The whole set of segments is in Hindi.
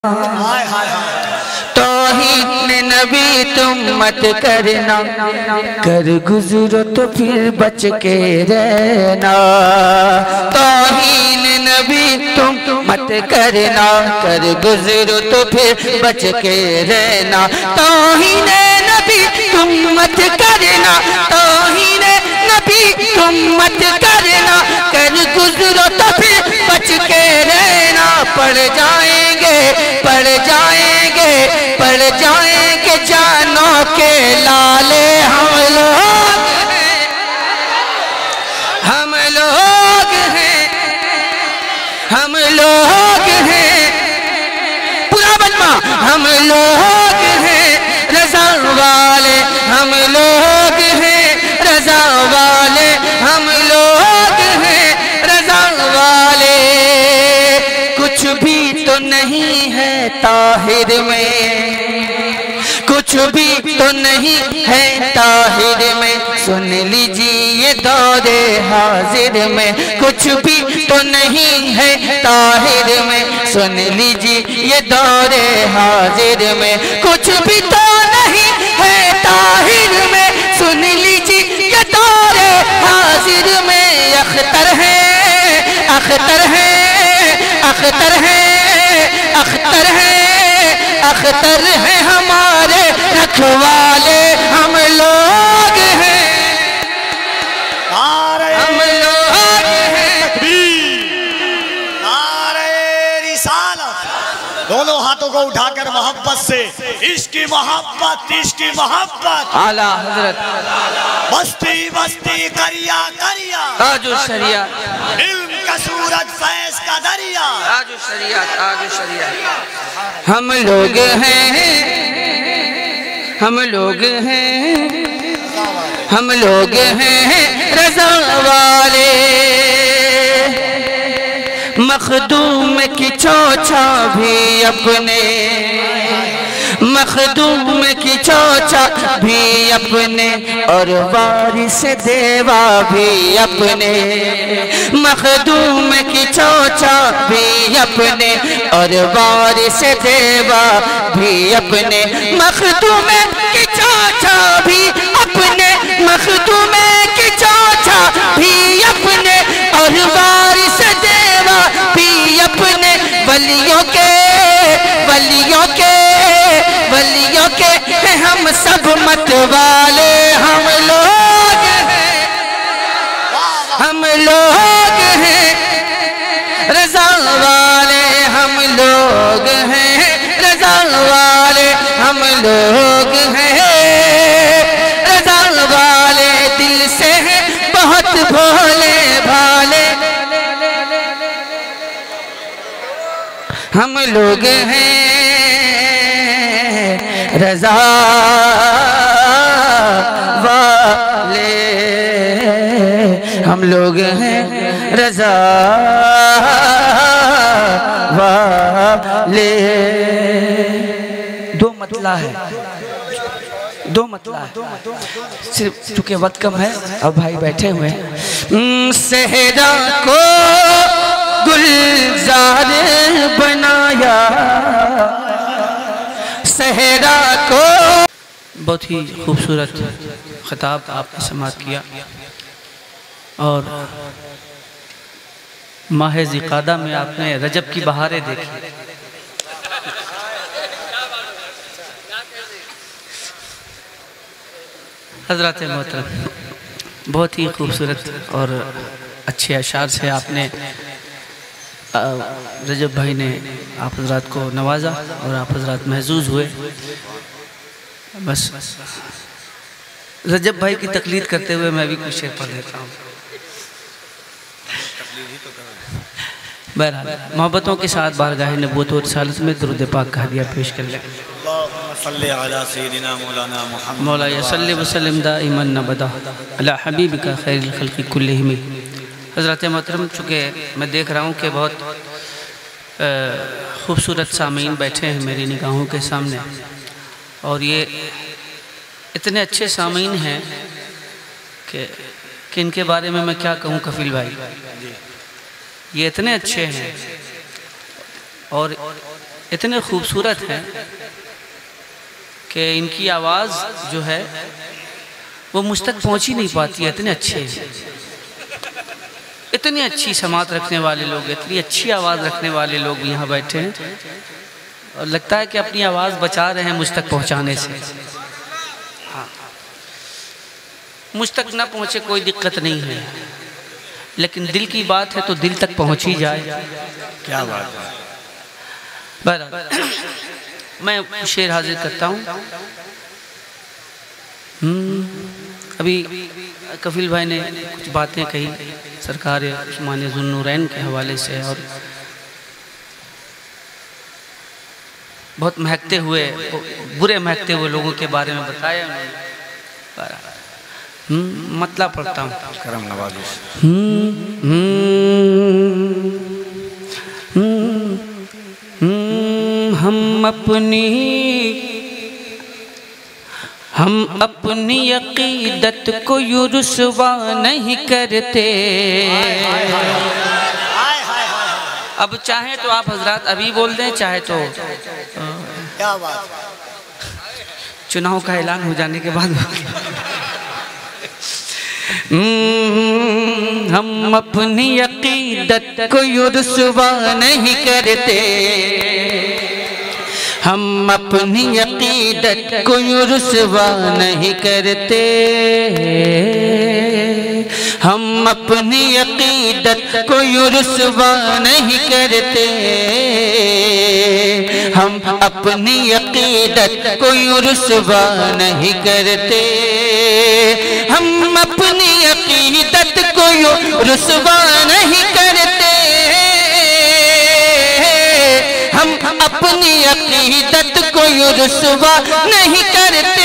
तौहीद नबी तुम मत करना, कर गुजरो तो फिर बच के रहना। तौहीद नबी तुम मत करना, कर गुजरो तो फिर बच के रहना। तौहीद नबी तुम मत करना, तौहीद नबी तुम मत करना, कर गुजरो तो फिर बच के रहना। पड़ जाएंगे पड़ जाएंगे पड़ जाएंगे जानों के लाले। हम लोग हैं हम लोग हैं पूरा बजमा। हम लोग हैं रज़ा वाले, हम लोग हैं रज़ा वाले, हम लोग हैं रज़ा वाले। कुछ भी तो नहीं है ताहिर में, कुछ भी तो नहीं है ताहिर में। सुन लीजिए दौरे हाजिर में, कुछ भी तो नहीं है ताहिर में। सुन लीजिए दौरे हाजिर में, कुछ भी तो नहीं है ताहिर में। सुन लीजिए दौरे हाजिर में। अख्तर है अख्तर है अख्तर है अख्तर है अख्तर है हमारे रखवाले। हम लोग हैं हम लोग हैं। नारे रिसालत। दोनों हाथों को उठाकर मोहब्बत से इश्क की मोहब्बत, इश्क की मोहब्बत। आला हजरत बस्ती बस्ती करिया करिया, ताजु शरिया इल्म का सूरज फैज का दरिया। ताजु शरिया ताजु शरिया। हम लोग हैं हम लोग हैं हम लोग हैं रज़ा वाले। मखदूम की चोचा भी अपने, मखदूम की चोचा भी अपने, और वारिस देवा भी अपने। मखदूम की चोचा भी अपने, और वारिस देवा भी अपने। मखदूम की चोचा भी अपने, मखदूम की चोचा भी अपने, और वारिस देवा भी अपने। वलियों के वलियों के वलियों के हैं हम सब मत वाले। हम लोग हैं रज़ा वाले, हम लोग हैं रज़ा वाले, हम लोग हैं रज़ा वाले। दिल से हैं बहुत भोले भाले, हम लोग हैं रज़ा वाले, हम लोग हैं रज़ा वाले। दो मतला है, दो मतला है, सिर्फ चूंकि वक्त कम है अब भाई बैठे हुए हैं। सहरा को गुलजार बनाया, सहरा को। बहुत ही खूबसूरत खिताब आपने समाअत किया, और माह ज़िक़ादा में आपने रजब की बहारें देखी। हज़रत मोहतरम, बहुत ही खूबसूरत और अच्छे अशार से आपने रजब भाई ने आप हज़रात को नवाजा, और आप हज़रात महजूज हुए। बस रजब भाई की तकलीद करते हुए मैं भी कुछ शेर पढ़ लेता हूँ। बहरहाल मोहब्बतों के साथ बारगाह नबूवत और रिसालत में दुरूद पाक का हदिया पेश कर लें। मौलाया सल्लि व सल्लिम दाइमन अबदा अला हबीबिका खैरिल खल्क़ि कुल्लिहिम। हज़रत मोहतरम, चूँकि मैं देख रहा हूँ कि बहुत खूबसूरत सामीन बैठे हैं मेरी निगाहों के सामने, और ये इतने अच्छे सामीन हैं कि इनके बारे में मैं क्या कहूँ। कफील भाई, ये इतने अच्छे हैं और इतने खूबसूरत हैं कि इनकी आवाज़ जो है वो मुझ तक पहुँच ही नहीं पाती है, इतने अच्छे हैं। इतनी अच्छी समात रखने वाले लोग, इतनी अच्छी आवाज़ रखने वाले लोग यहाँ बैठे हैं और लगता है कि अपनी आवाज़ बचा रहे हैं मुझ तक पहुँचाने से। हाँ, मुझ तक ना पहुँचे कोई दिक्कत नहीं है, लेकिन दिल की बात है तो दिल तक पहुँच ही जाए। क्या बात है। बराबर मैं शेर हाजिर करता हूँ। अभी कफिल भाई ने कुछ बातें कही सरकार उस्मानिया ज़ुन्नूरैन के हवाले से और बहुत महकते हुए, बुरे महकते हुए लोगों के बारे में बताया उन्होंने। मतलब पढ़ता हूँ। करम नवाज़ी। हम अपनी अकीदत को यूँ रुसवा नहीं करते। अब चाहे तो आप हजरात अभी बोल दें, चाहे तो क्या बात। चुनाव का ऐलान हो जाने के बाद। हम अपनी अकीदत को यूँ रुसवा नहीं करते। हम अपनी अकीदत को यूँ रुसवा नहीं करते। हम अपनी अकीदत को यूँ रुसवा नहीं करते। हम अपनी अकीदत को यूँ रुसवा नहीं करते। हम अपनी अकीदत को यूँ रुसवा नहीं करते। हम अपनी अकीदत को यूँ रुसवा नहीं करते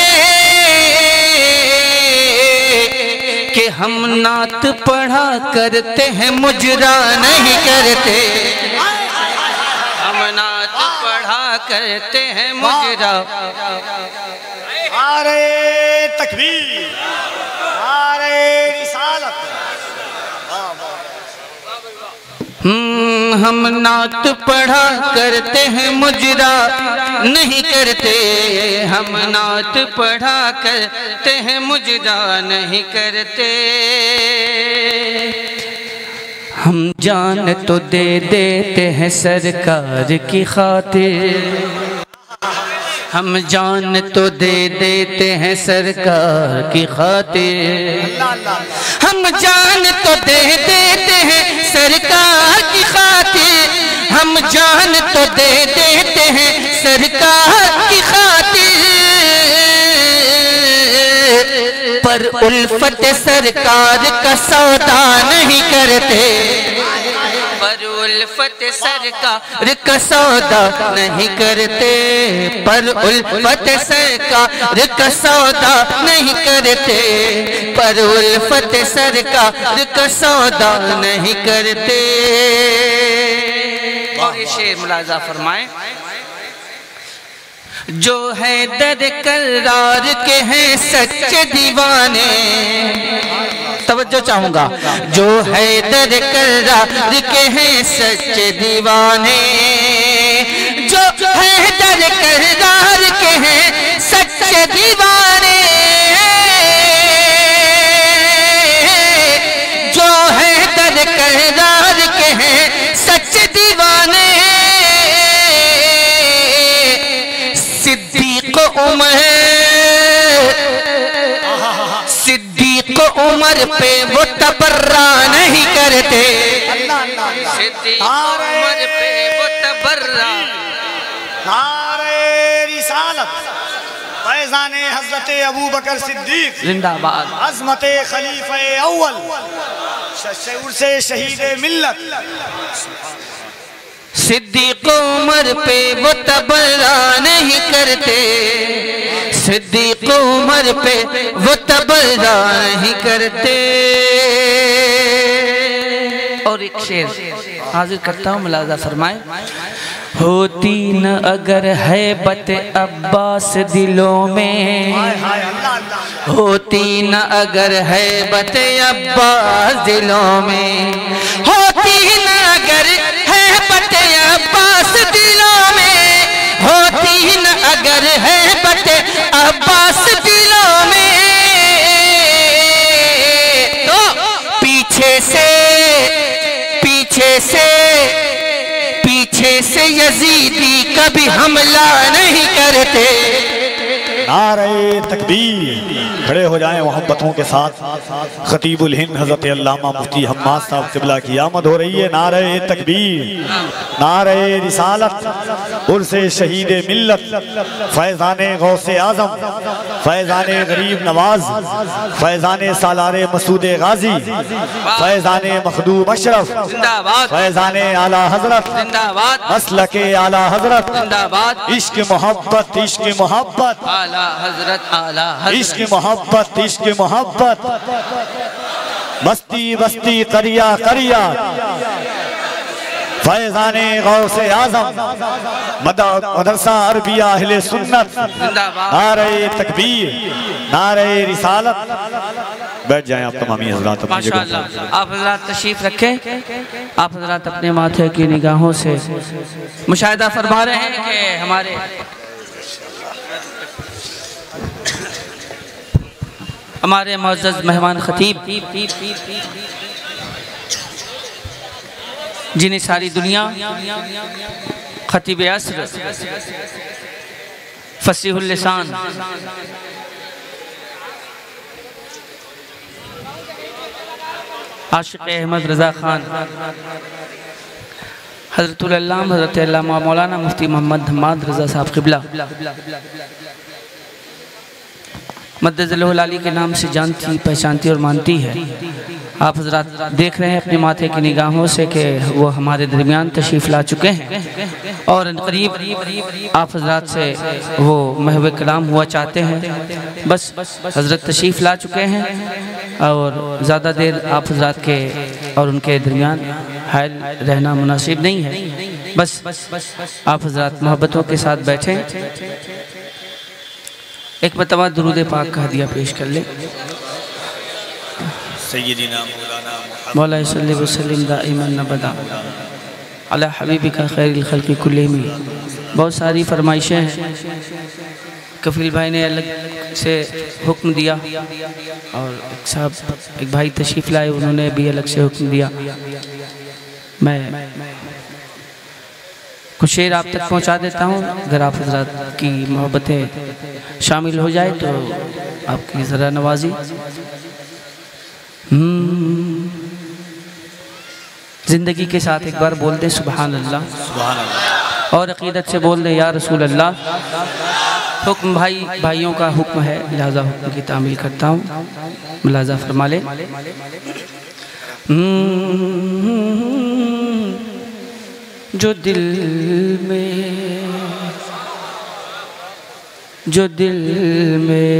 कि हम नात पढ़ा करते हैं मुजरा नहीं करते। हम नात पढ़ा करते हैं मुजरा। नारे तकबीर, नारे रिसालत। हम नात पढ़ा करते हैं मुजरा नहीं करते। हम नात पढ़ा करते हैं मुजरा नहीं करते। हम जान तो दे देते हैं सरकार की खातिर। हम जान तो दे देते हैं सरकार की खातिर। हम जान तो दे देते हैं सरकार की खातिर। हम जान तो दे देते हैं सरकार की खातिर। पर उल्फत सरकार का सौदा नहीं करते। पर उल्फत सरकार का सौदा नहीं करते। पर उल्फत सरकार का सौदा नहीं करते। पर उल्फत सरकार का सौदा नहीं करते। और ये शेर मुलाजा फरमाए। जो है दर करार के हैं सच्चे दीवाने। तवज्जो चाहूंगा। जो है दर करार के हैं सच्चे दीवाने। जो है दर करार के हैं सच्चे दीवाने। जो है दर करार के हैं सच्चे दीवाने। सिद्दीक उमर पे वो तबर्रा नहीं करते। सिद्दीक उमर पे वो तबर्रा। नारे रिसालत। फैज़ाने हज़रत अबू बकर सिद्दीक जिंदाबाद। अज़मते खलीफे अव्वल शऊर से शहीद मिल्लत। सिद्दीक उमर पे वो तबर्रा नहीं करते। सिद्दीक उमर पे वो तबर्रा नहीं करते। और एक शेर हाजिर करता हूँ, मुलाजा फरमाए। होती न अगर हैबत अब्बास दिलों में। होती न अगर हैबत अब्बास दिलों में। होती न अगर हैबत अब्बास दिलों में। यजीदी कभी हमला नहीं करते। नारे तकबीर, खड़े हो जाएं मोहब्बतों के साथ। खतीबुल हिंद हज़रत अल्लामा मुफ्ती हम्माद साहब क़िबला की आमद हो रही है। नारे तकबीर, नारे रिसालत, उर्से शहीद मिल्लत, फैज़ाने गौसे आज़म, फैज़ाने गरीब नवाज, फैज़ाने सालारे मसूद गाजी, फैज़ाने मखदूम अशरफ, फैज़ाने आला हज़रत, मसलके आला हज़रत, इश्क मोहब्बत, इश्क मोहब्बत, हज़रत, इश्क मोहब्बत, इश्क मोहब्बत, बस्ती बस्ती करिया करिया, फैज़ाने गौसे आज़म, मदरसा अरबिया अहले सुन्नत। नारे तकबीर, नारे रिसालत। बैठ जाएं आप तमामी हज़रात। माशाअल्लाह, आप हज़रात तशरीफ रखें। आप हज़रात अपने माथे की निगाहों से मुशाहिदा फरमा रहे हैं कि हमारे मुअज़्ज़ज़ मेहमान खतीब, जिन्हें सारी दुनिया खतीब असर, फसीहुल लिसान, आशिक़ अहमद रज़ा खान, हज़रतुल अल्लामा हज़रत अल्लामा मौलाना मुफ्ती मोहम्मद हम्माद रज़ा साहब क़िबला मद्दज़ल्लहुल आली के नाम से जानती, पहचानती और मानती है। आप हज़रात देख रहे हैं अपने माथे की निगाहों से कि वो हमारे दरमियान तशरीफ़ ला चुके हैं और करीब आप हज़रात से वो महव कलाम हुआ चाहते हैं। बस हज़रत तशरीफ़ ला चुके हैं और ज़्यादा देर आप हज़रात के और उनके दरमियान हायल रहना मुनासिब नहीं है। बस आप हज़रात मोहब्बतों के साथ बैठें। एक मरतबा दुरूद पाक का हदिया पेश कर ले। सय्यदीना मौला सल्लि व सल्लिम दाइमन अबदा अला हबीबिका खैरिल खल्क़ि कुल्लिहिम। बहुत सारी फरमाइशें हैं। कफील भाई ने अलग से हुक्म दिया और एक भाई तशरीफ़ लाए, उन्होंने भी अलग से हुक्म दिया। मैं कुछ शेर आप तक पहुंचा देता हूं। अगर आप हज़रात की मोहब्बतें शामिल हो जाए तो आपकी ज़रा नवाजी। ज़िंदगी के साथ एक बार बोल दे सुभान अल्लाह, सुभान अल्लाह, और अक़ीदत से बोल दे या रसूल अल्लाह। हुक्म भाइयों का हुक्म है, लिहाजा हुक्म की तामील करता हूँ, मुलाज़ा फरमा ले। जो दिल में जो दिल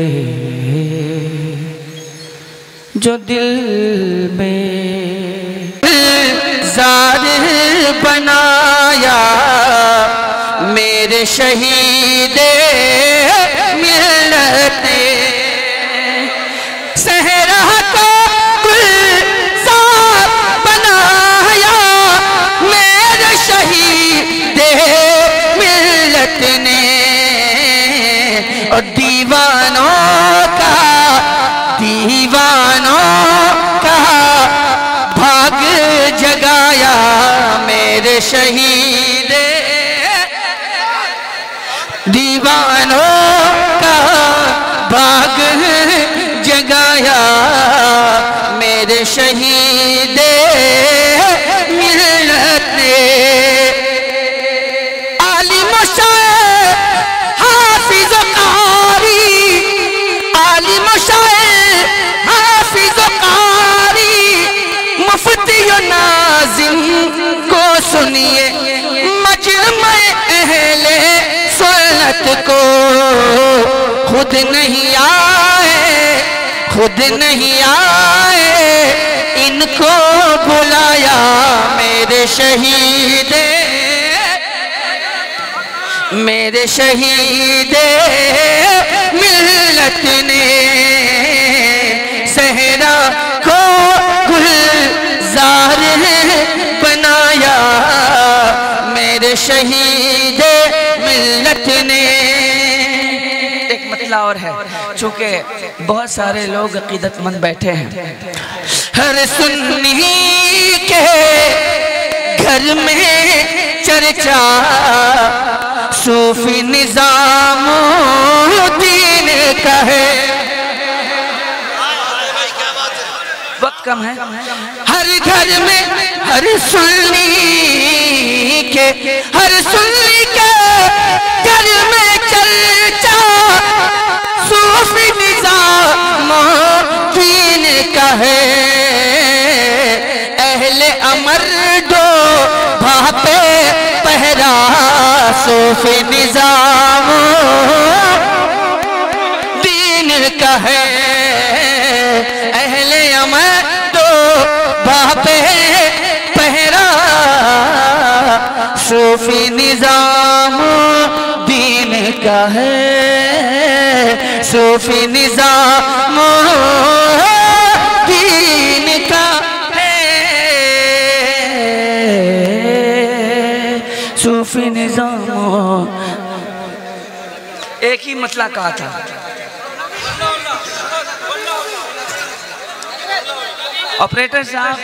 में ज़ाहिर बनाया मेरे शहीदे मिल्लत ने, सहरा को गुलज़ार बनाया मेरे शहीदे मिल्लत ने, और दीवानों का भाग जगाया मेरे शहीदे, दीवानों का भाग जगाया मेरे शहीदे मिल्लत ने। आलिम शायर हाफिज़ कारी, आलिम शायर हाफिज़ कारी, मुफ्ती नाज़िम को सुनिए, मजमा अहले सुन्नत को खुद नहीं आए इनको बुलाया मेरे शहीदे मिल्लत ने, सहरा को गुलज़ार बनाया मेरे शहीदे मिल्लत ने। एक मतला और है, चूँकि बहुत सारे लोग अक़ीदतमंद बैठे हैं, हर सुन्नी के घर में चर्चा सूफी निजामुद्दीन का है। वक्त कम है। हर घर में हर सुन्नी के घर में चर्चा सूफी निजामुद्दीन का है। अहले अमर दो भापे पहरा सूफी निजामुद्दीन का है। अहले अमर दो भापे पहरा सूफी निजामुद्दीन का है। सूफी निजामुद्दीन का है। सूफी निजाम एक ही मतला कहा था। ऑपरेटर साहब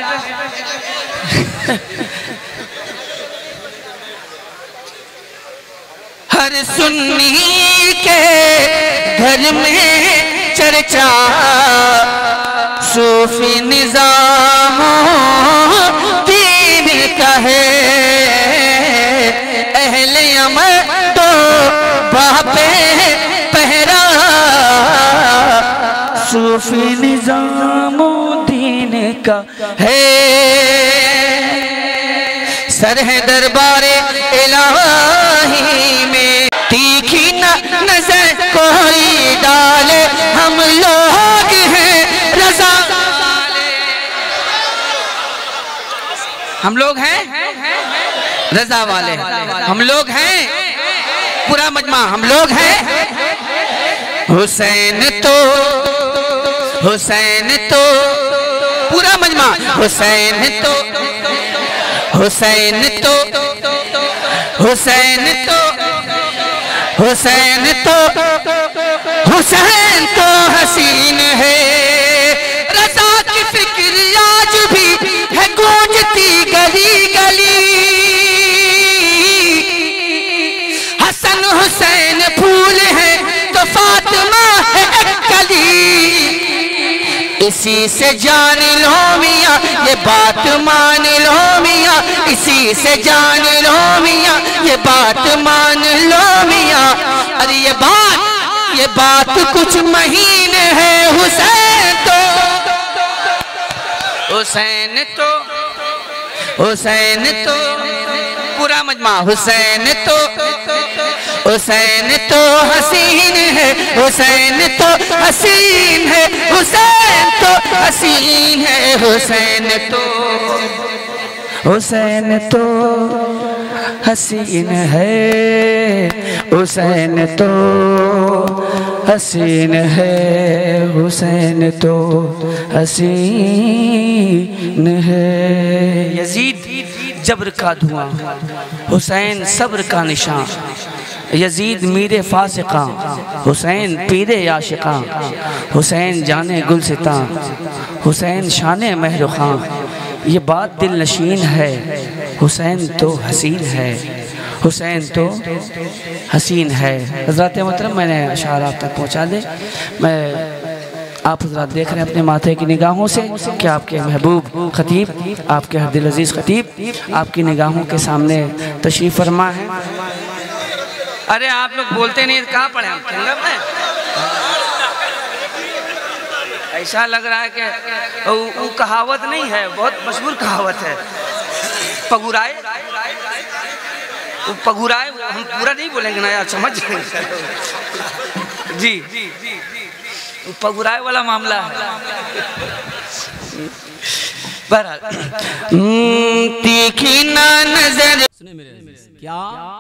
हर सुन्नी के घर में चर्चा सूफी निजामुद्दीन का है। अहले अमर तो बापे पहरा सूफी निजामुद्दीन का है। सरह दरबारे इलाही में तीखी नजर कोई डाले, हम लोग हैं रज़ा वाले। हम लोग हैं रज़ा वाले। हम लोग हैं पूरा मजमा। हम लोग हैं हुसैन तो पूरा मजमा। हुसैन तो हसीन है। रज़ा की फिक्र आज भी है गूंजती गली गली। हसन हुसैन फूल है तो फातिमा है एक कली। इसी से जान लो मियाँ ये बात मान लो मियाँ। इसी से जान लो मियाँ ये बात मान लो मियाँ। अरे ये बात कुछ महीन है। हुसैन तो पूरा मजमा। हुसैन तो हसीन है। हुसैन तो हसीन है। हुसैन तो हसीन है। हुसैन तो हसीन है। हुसैन तो हसीन है। हुसैन तो हसीन है। यजीद जबर का धुआं, हुसैन सब्र का निशान। यजीद मीरे फासिका, हुसैन पीरे आशिका। हुसैन जाने गुलसिता, हुसैन शाने महर खां। ये बात दिल नशीन है। हुसैन तो हसीन है। हुसैन तो हसीन है। हज़रात मोहतरम मैंने अशार आप तक पहुँचा दे। मैं आप हज़रात देख रहे हैं अपने माथे की निगाहों से कि आपके महबूब खतीब, आपके दिल अजीज़ खतीब आपकी निगाहों के सामने तशरीफ़ फरमा है। अरे आप लोग बोलते नहीं, कहाँ पढ़े हम? ऐसा लग रहा है कि वो कहावत नहीं है, बहुत मशहूर कहावत है। पगुराए हम पूरा नहीं बोलेंगे ना यार, समझ जी पगुराए वाला मामला है। बहरहाल तीखी ना नजर क्या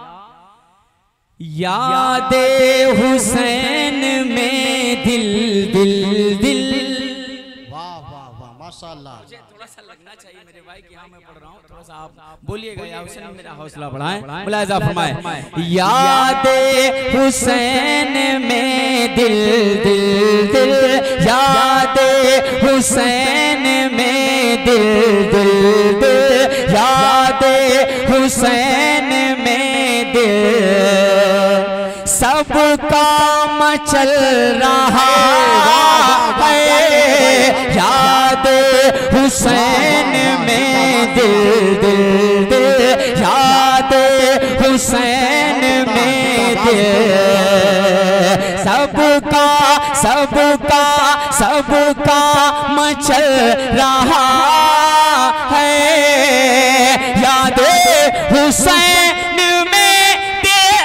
यादे हुसैन में दिल दिल दिल। वाह वाह वाह माशाअल्लाह। थोड़ा सा लगना चाहिए मेरे भाई कि हाँ मैं पढ़ रहा हूँ, थोड़ा सा आप बोलिएगा या हुसैन मेरा हौसला बढ़ाएं, मुलाहिज़ा फरमाएं। यादे हुसैन में दिल दिल दिल। यादे हुसैन में दिल दिल दिल। यादे हुसैन सबका मचल रहा है, याद हुसैन में दिल दिल दिल, याद हुसैन में दिल, सबका सबका सबका मचल रहा है, याद हुसैन में दिल,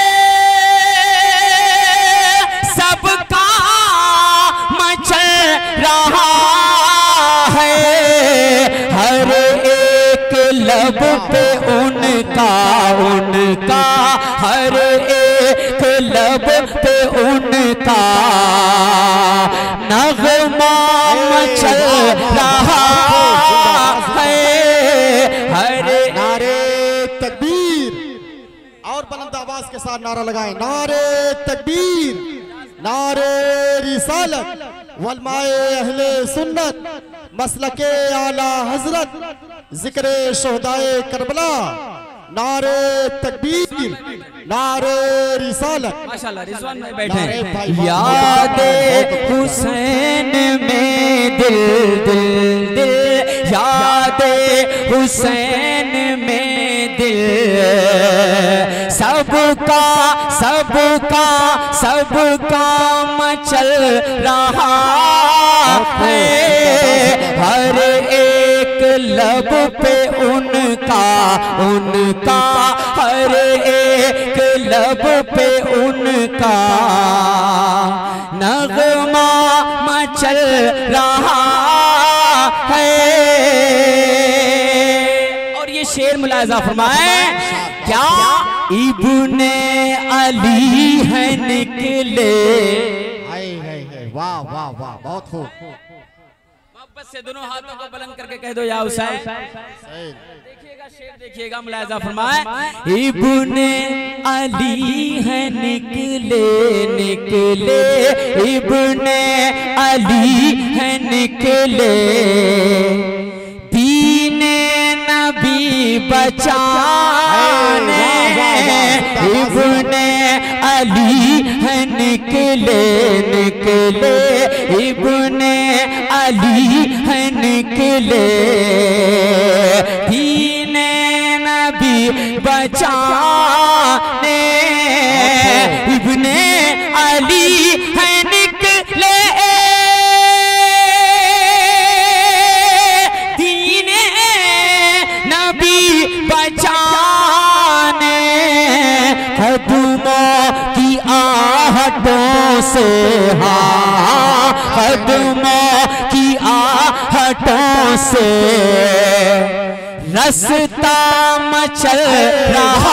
सबका मचल रहा है, हर एक लब पे उनका उनका, हर एक लब पे उनका नगमा मचल रहा है, हर नारे तकबीर, और बुलंद आवाज के साथ नारा लगाएं, नारे तकबीर, नारे रिसालत, वलमाए अहले सुन्नत, मसलके आला हजरत, जिक्रे शोहदाए करबला, नारे तकबीर, नारे रिसालत। माशाल्लाह रिजवान भाई बैठे। यादे हुसैन में दिल दिल दिल, यादे हुसैन में दिल, सबका सबका सबका मचल रहा है, हर एक लब पे उनका उनका, हर एक लब पे उनका नगमा मचल रहा है। और ये शेर मुलाहिजा फरमाए, क्या इब्ने अली है निकले, वाह वाह वाह, बहुत खूब। मोहब्बत से दोनों हाथों को बुलंद करके कह दो या हुसैन। देखिएगा शेर, देखिएगा मुलाहिजा फरमाए, इब्ने अली है निकले निकले, इब्ने अली है निकले, दीने नबी बचाने, इब्ने अली है निकले निकले, इब्ने अली है निकले, दीने नबी बचाने, इब्ने अली है निकले, दीने नबी बचाने, कदमों की आहटों से, हाँ कदमों की आहटों से रास्ता मचल रहा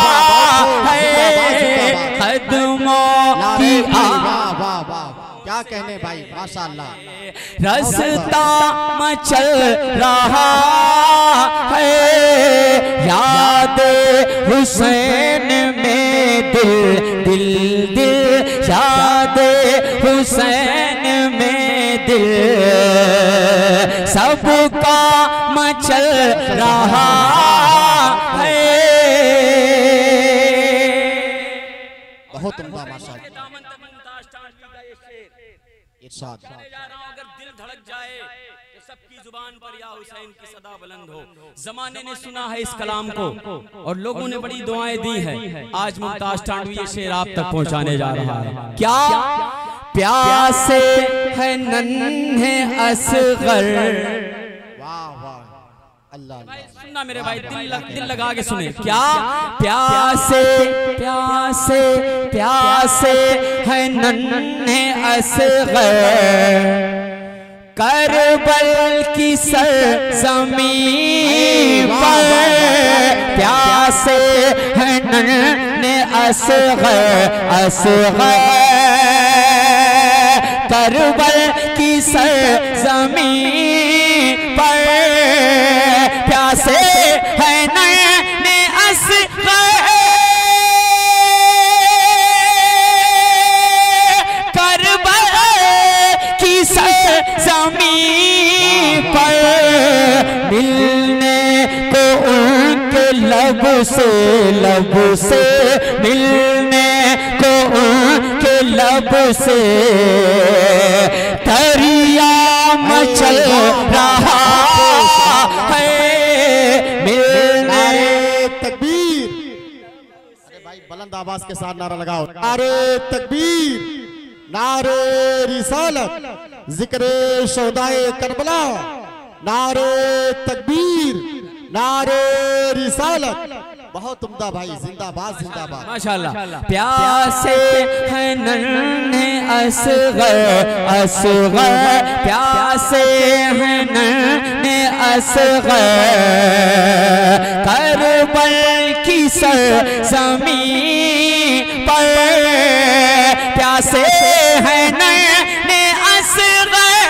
है, कदमों की क्या कहने भाई, माशाअल्लाह, रास्ता मचल रहा है, याद हुसैन में दिल दिल दिल, याद हुसैन में दिल, सबका मचल रहा है। बहुत उम्दा माशाअल्लाह। इरशाद अगर दिल धड़क जाए तो सबकी जुबान पर या हुसैन की सदा बुलंद हो। जमाने ने सुना है इस कलाम को और लोगों ने बड़ी दुआएं दी है। आज मुमताज टांडवी ये शेर आप तक पहुंचाने जा रहा है। क्या प्यासे है नन्हे असगर, वाह वाह, अल्लाह सुनना मेरे भाई, दिल लगा के सुने। क्या प्यासे प्यासे प्यासे है नन्हे असगर, करबल की सरज़मीं पर, प्यासे है नन्हे असगर असगर, करबल की सरज़मीं पर, प्यासे है नन्हे असगर, करबल की सरज़मीं पर, मिलने को उनके लब से मिलने को लब से दरिया मचल रहा है मिलने तकबीर। अरे भाई बुलंद आवाज के साथ नारा लगाओ। नारे तकबीर, नारे रिसालत, जिक्र शोहदाए करबला, नारे तकबीर, नारे रिसालत। बहुत उम्दा भाई, जिंदाबाद जिंदाबाद माशाल्लाह। प्यासे हैं नन्हे असगर असगर, प्यासे हैं नन्हे असगर, करबल की सरज़मीं पर प्यासे हैं नन्हे असगर,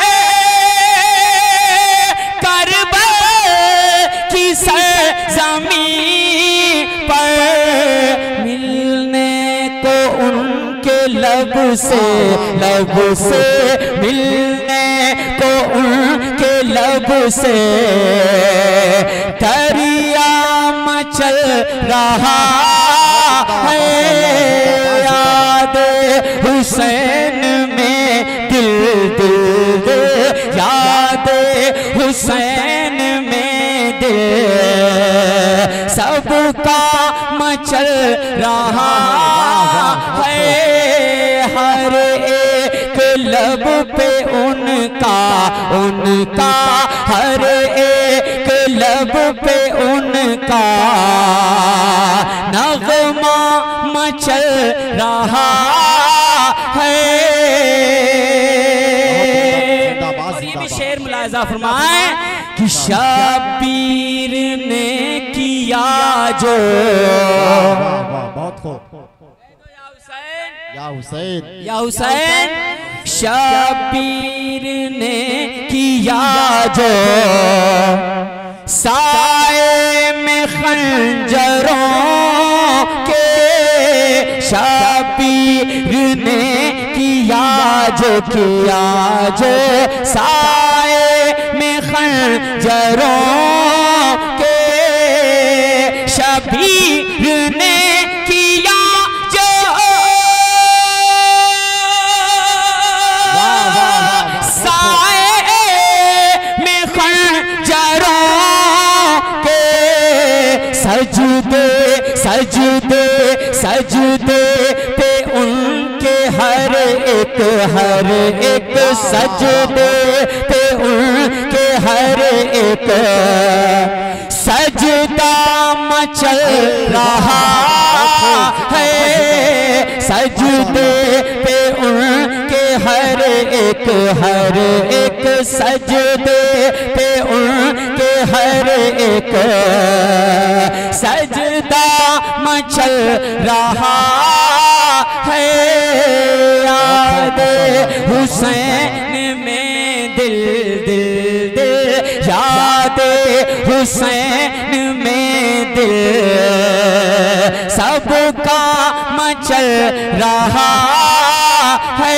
करबल की सरज़मीं पर मिलने को उनके लब से मिलने को उनके लब से दरिया मचल रहा है याद हुसैन में दिल दिल दिल, याद हुसैन में दिल सबका मचल रहा है हर एक लब पे उनका उनका, हर एक लब पे उनका नगमा मचल रहा है। और ये भी शेर मुलाहिजा फरमाए कि शबीर ने किया जो, बहुत खूब। या हुसैन, या हुसैन, शबीर ने किया जो साए में खंजरों के, शबीर ने किया जो साए में खंजरों के, शबीर ने किया जो साए में खंजरों के, सजदे सजदे सजदे पे उनके हर एक सजदे पे उनके हर एक सजदा मचल रहा है, सजदे पे उनके हर एक सजदे पे उनके हर एक सजदा मचल रहा है याद हुसैन में दिल दिल दिल, याद हुसैन में दिल सबका मचल रहा है।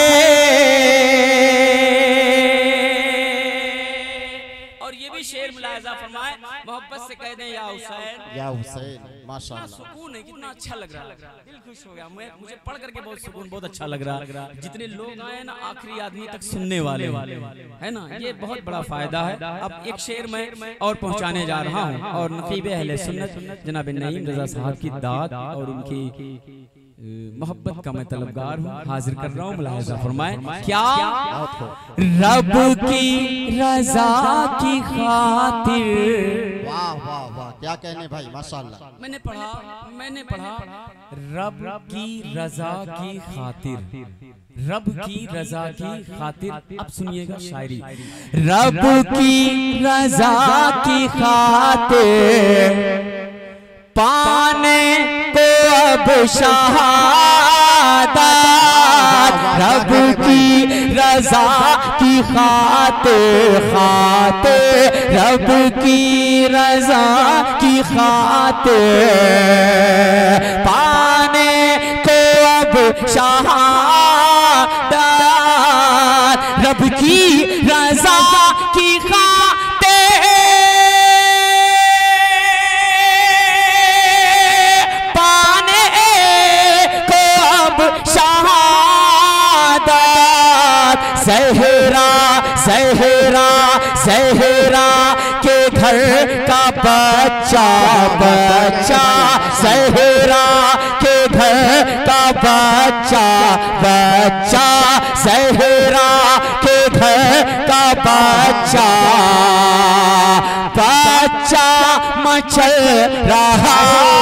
और ये भी शेर मुलाहिजा फरमाए, मोहब्बत से कह दें या हुसैन, या हुसैन। माशाअल्लाह, सुकून है, कितना अच्छा लग रहा है, दिल खुश हो गया। मुझे पढ़ करके बहुत सुकून, बहुत अच्छा लग रहा है। जितने लोग आए ना आखिरी आदमी तक सुनने वाले है ना, ये बहुत बड़ा फायदा है। अब एक शेर मैं और पहुंचाने जा रहा हूँ और नकीब अहले सुन्नत जनाब नईम रजा साहब की दाद और उनकी मोहब्बत का मैं तलबगार हूँ, हाजिर कर रहा हूँ। मुलाहिजा फरमाए क्या, रब की रजा की खातिर। वाह वाह वाह, क्या कहने भाई, माशाअल्लाह। मैंने पढ़ा रब की रजा की खातिर, रब की रजा की खातिर। अब सुनिएगा शायरी, रब की रजा की खातिर पाने को अब शहादत, रब की रजा की खातिर रब की रजा की खातिर पाने को अब शहादत, रब की रजा की खातिर पाने को अब शहादत। सहरा सहरा सहरा के घर का बच्चा बच्चा सहरा के घर का बच्चा बच्चा सहरा के घर का बच्चा बच्चा मचल रहा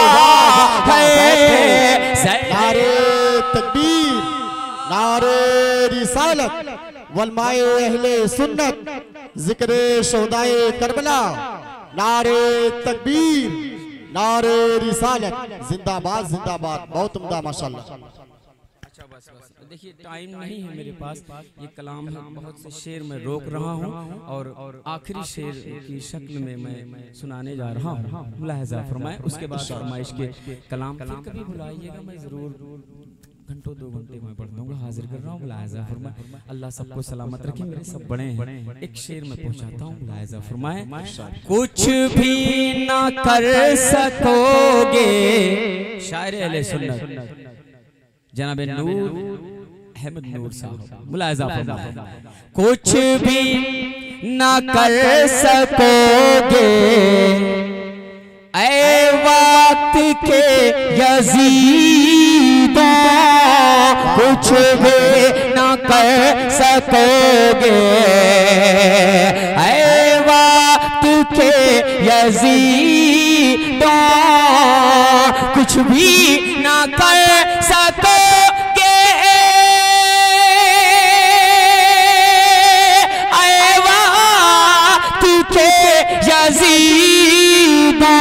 है। नारे तकबीर, नारे रिसालत, वलमाए अहले सुन्नत, जिक्र शोहदाए करबला, नारे तकबीर, नारे रिसालत, जिंदाबाद जिंदाबाद। बहुत उम्दा माशाल्लाह। अच्छा बस देखिए टाइम नहीं है मेरे पास, ये कलाम है, बहुत से शेर में रोक रहा हूँ और आखिरी शेर की शक्ल में मैं सुनाने जा रहा हूँ, मुलाहिजा फरमाएं। उसके बाद फरमाइश के कलाम फिर कभी बुलाइएगा, मैं जरूर घंटों 2 घंटे में पढ़ दूंगा, हाजिर कर रहा हूँ, मुलाहिजा फरमाएं। अल्लाह सबको सलामत रखे, मेरे सब बड़े हैं। एक शेर में पहुँचाता हूँ, मुलाहिजा फरमाएं। कुछ भी ना कर सकोगे, शायर अहले सुन्नत जनाब नूर अहमद नूर साहब, मुलाहिजा फरमाएं। कुछ भी ना कर सकोगे ऐ वक्त के यजीदों, कुछ भी ना कर सकोगे ऐ वक्त के यजीदों, कुछ भी ना कर सकोगे ऐ वक्त के यजीदों।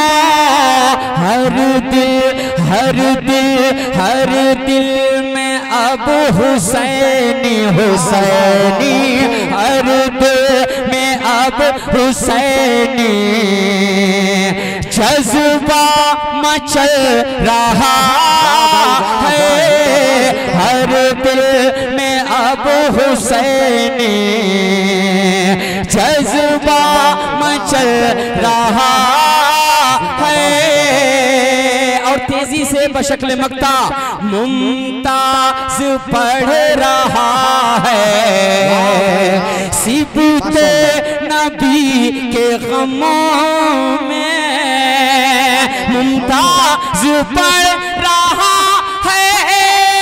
हर दिल में अब हुसैनी हुसैनी, हर दिल में अब हुसैनी जज्बा मचल रहा है। हर दिल में अब हुसैनी जज्बा मचल रहा है। और तेजी से बशक्ल मक्ता मुमताज पढ़ रहा है, सिबते नबी के गमों में मुमताज पढ़ रहा है,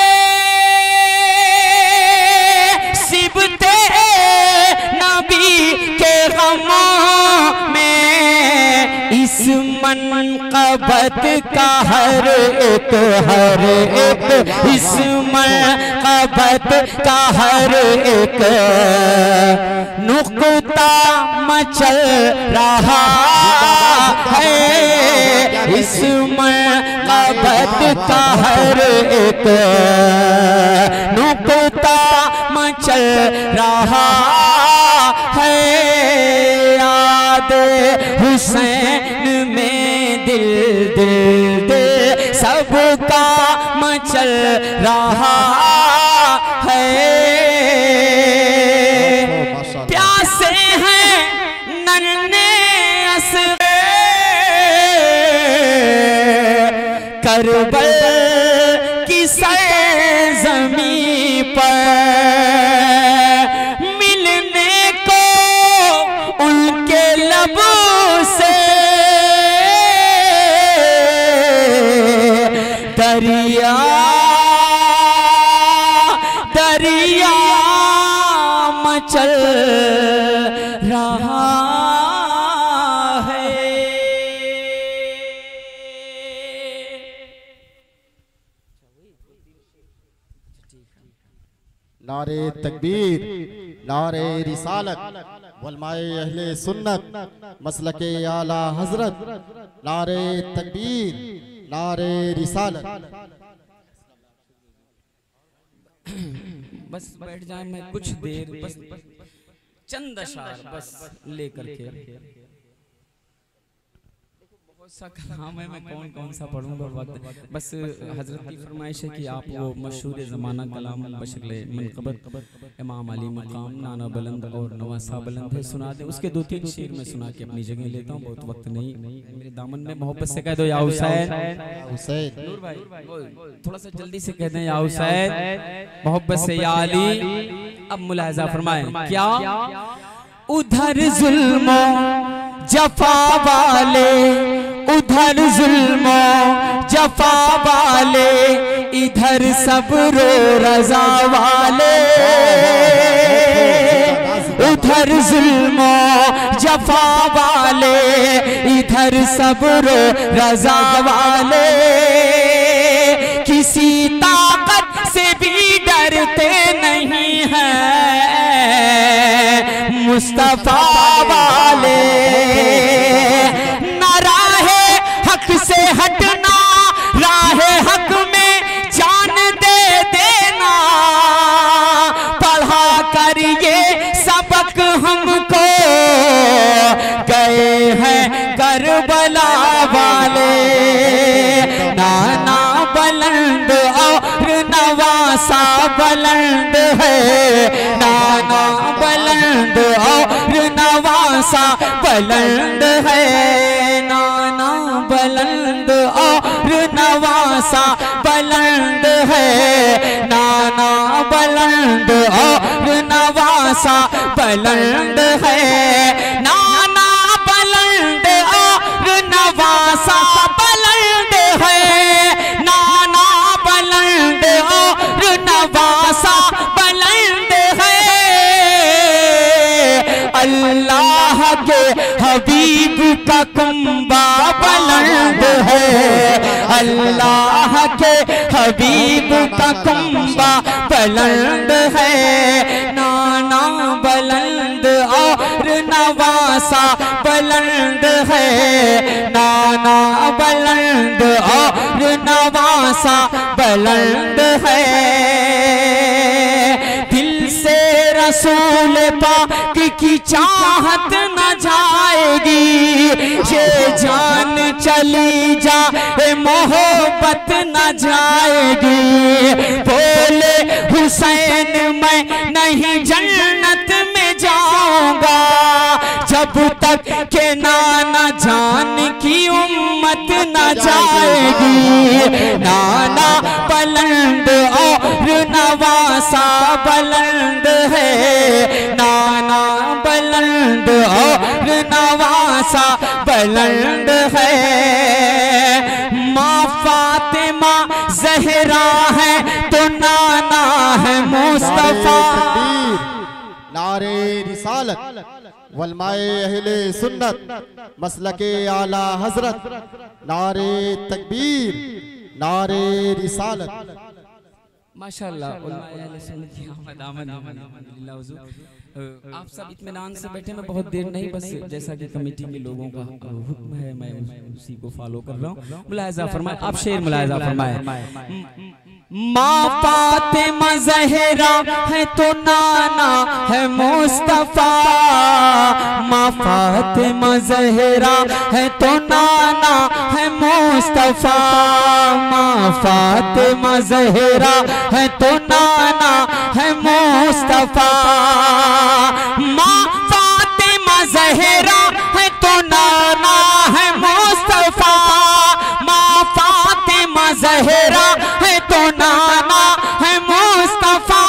सिबते नबी के गमों में। इस मनक़बत का हर एक इस मनक़बत का हर एक नुक्ता मचल रहा है। इस मनक़बत का हर एक नुक्ता मचल रहा है। याद हुसैन में दिल दिल दिल सबका मचल रहा है। प्यासे हैं नन्हे असग़र करबल की सरज़मीं पर, मिलने को उनके लबों से दरिया दरिया मचल रहा है। नारे तकबीर, नारे रिसालत, वलमाए अहले सुन्नत, मसलके आला हजरत, नारे तकबीर, नारे रिसालत। बस बैठ जाए, मैं कुछ देर बस चंद अशार बस लेकर के, बहुत सा कलाम है, मैं कौन सा पढ़ूंगा वक्त। बस हजरत की फरमाइश है कि आप वो मशहूर ज़माना कलाम बशक्ल मनक़बत इमाम अली मकाम नाना बुलंद और नवासा बुलंद है सुना दें। उसके 2-3 शेर में सुना के अपनी जगह लेता हूँ, बहुत वक्त नहीं, मेरे दामन में मोहब्बत से कह दो या हुसैन। हुसैन नूर भाई थोड़ा सा जल्दी से कह दें या हुसैन, मोहब्बत से या अली। अब मुलाहिजा फरमाएं क्या, उधर जुल्म जफा वाले, उधर जुल्म जफा वाले, इधर सब्र रजा वाले, उधर जुल्म जफा वाले, इधर सब्र रजा वाले, किसी ताकत से भी डरते नहीं हैं मुस्तफा वाले। न राहे हक से हटना, राहे हक में जान दे देना, पढ़ा कर ये सबक हमको गए हैं करबला वाले। नाना बुलंद और नवासा बुलंद है, नाना बुलंद और नवासा बुलंद है, नाना बुलंद और नवासा बुलंद है, नाना बुलंद और नवासा बुलंद है, नाना बुलंद और नवासा बुलंद है, नाना बुलंद और नवासा बुलंद है। अल्लाह के हबीब का कुंबा बुलंद है, अल्लाह के हबीब का कुंबा बुलंद है, नाना बुलंद और नवासा बुलंद है, नाना बुलंद और नवासा बुलंद है। दिल से रसूल पाक की चाहत न जाएगी, ये जान चली जाए मोहब्बत न जाएगी। बोले हुसैन मैं नहीं जन्नत में जाऊंगा, जब तक के नाना जान की उम्मत न जाएगी। नाना बुलंद और नवासा बुलंद है, नाना बुलंद और नवासा बुलंद है। माँ फातिमा ज़हरा है तो नाना है मुस्तफा। नारे रिसालत वलमाए अहले सुन्नत मसलके आला हजरत, नारे तकबीर, नारे रिसालत। माशाअल्लाह उलमाए अहले सुन्नत की आमद अल्हम्दुलिल्लाह। हुजूर आप सब इत्मीनान से बैठे, मैं बहुत देर नहीं, बस जैसा कि कमेटी के लोगों का हुक्म है मैं उसी को फॉलो कर रहा हूँ। मुलाहिजा फरमाए, आप शेर मुलाहिजा फरमाए। माँ फातिमा ज़हरा है तो नाना है मुस्तफा, माँ फातिमा ज़हरा है तो नाना है मुस्तफा, माँ फातिमा ज़हरा है तो नाना है मुस्तफा, माँ फातिमा ज़हरा है तो नाना है मुस्तफा, माँ फातिमा ज़हरा है तो नाना है मुस्तफा।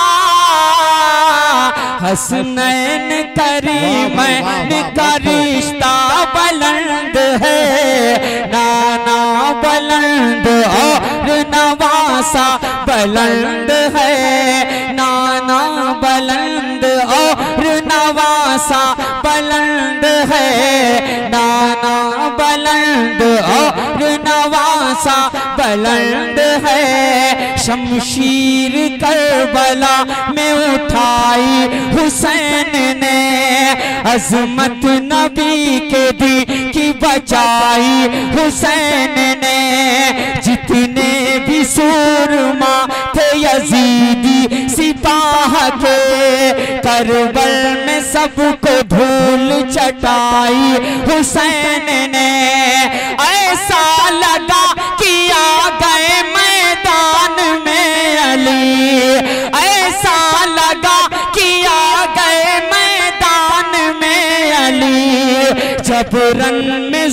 हसनैन करीमैन का रिश्ता बुलंद है, नाना बुलंद और नवासा बुलंद है, नाना बुलंद और नवासा बुलंद है, नाना बुलंद और नवासा बुलंद है। शमशीर करबला में उठाई हुसैन ने, अजमत नबी के दी की बचाई हुसैन ने। जितने भी सूरमा थे यजीदी सिपाह के, करबल में सबको धूल चटाई हुसैन ने। ऐसा लगा कि आ गए मैदान में अली, ऐसा लगा कि आ गए मैदान में अली। जब रन में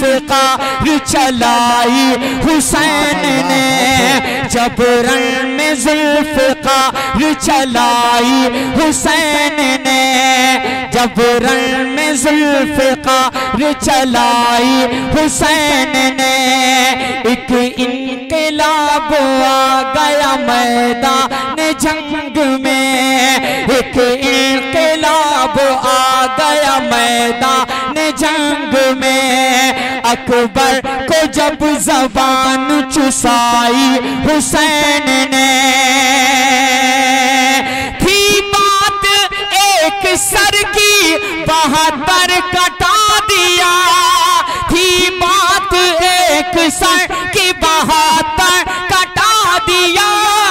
जुल्फ़िकार चलाई हुसैन ने, जब रन में में जुल्फ़िकार चलाई हुसैन ने, जबरन में जुल्फ़िकार चलाई हुसैन ने। एक इनक़िलाब आ गया मैदान जंग में, एक इनक़िलाब आ गया मैदान जंग में। अकबर को जब ज़बान चुसाई हुसैन ने, थी बात एक सर की 72 कटा दिया, थी बात एक सर की 72 कटा दिया।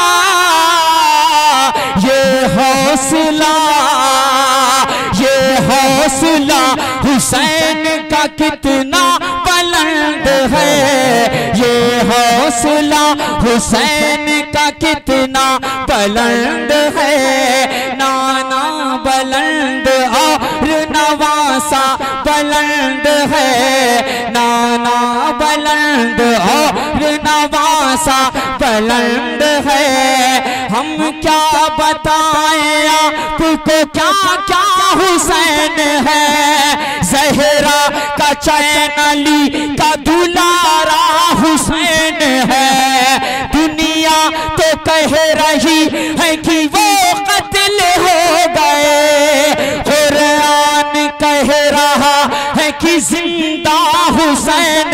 ये हौसला हुसैन का कितना बुलंद है, ये हौसला हुसैन का कितना बुलंद है। नाना बुलंद और नवासा बुलंद है, नाना बुलंद और नवासा बुलंद है। हम क्या बताएं आपको क्या क्या हुसैन है, ज़हरा का चैन अली का दुलारा हुसैन है। दुनिया तो कह रही है कि वो कत्ल हो गए, कुरान कह रहा है कि जिंदा हुसैन